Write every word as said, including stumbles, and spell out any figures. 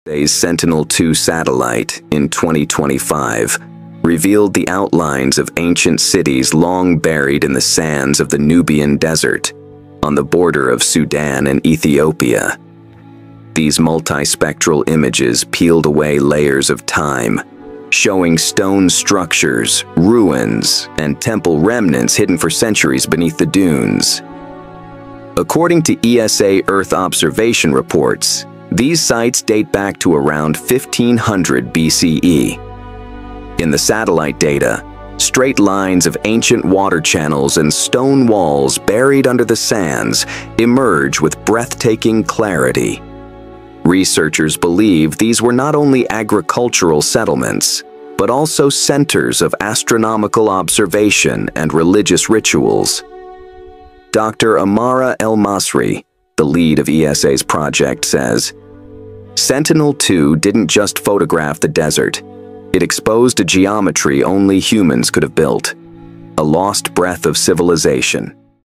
E S A Sentinel two satellite in twenty twenty-five revealed the outlines of ancient cities long buried in the sands of the Nubian desert on the border of Sudan and Ethiopia. These multispectral images peeled away layers of time, showing stone structures, ruins, and temple remnants hidden for centuries beneath the dunes. According to E S A Earth observation reports, these sites date back to around fifteen hundred B C E. In the satellite data, straight lines of ancient water channels and stone walls buried under the sands emerge with breathtaking clarity. Researchers believe these were not only agricultural settlements, but also centers of astronomical observation and religious rituals. Doctor Amara Elmasri, the lead of E S A's project, says, Sentinel two didn't just photograph the desert, it exposed a geometry only humans could have built, a lost breath of civilization.